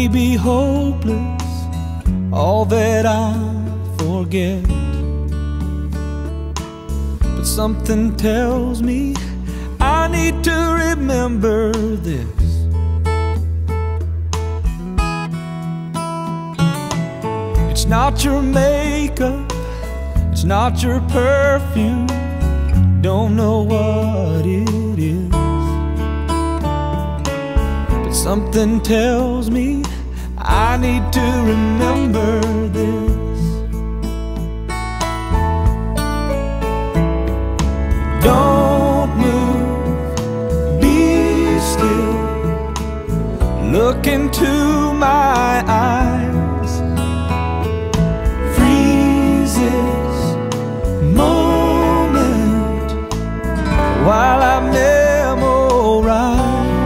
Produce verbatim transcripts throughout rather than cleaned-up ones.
may be hopeless, all that I forget, but something tells me I need to remember this. It's not your makeup, it's not your perfume, don't know what it is, but something tells me I need to remember this. Don't move, be still, look into my eyes, freeze this moment while I memorize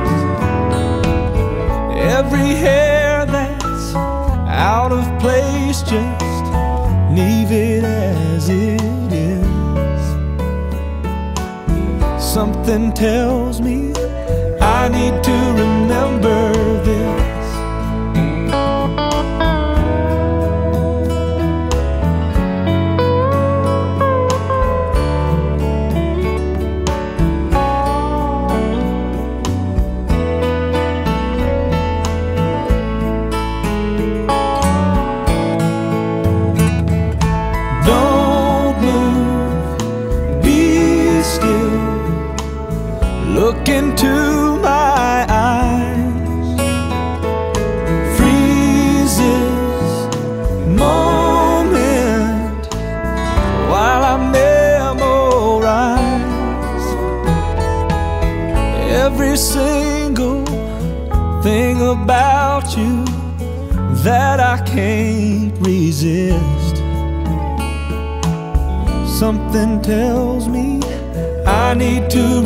every hair that's out of place, just leave it as it is. Something tells me I need to remember this. Look into my eyes, freeze this moment while I memorize every single thing about you that I can't resist. Something tells me I need to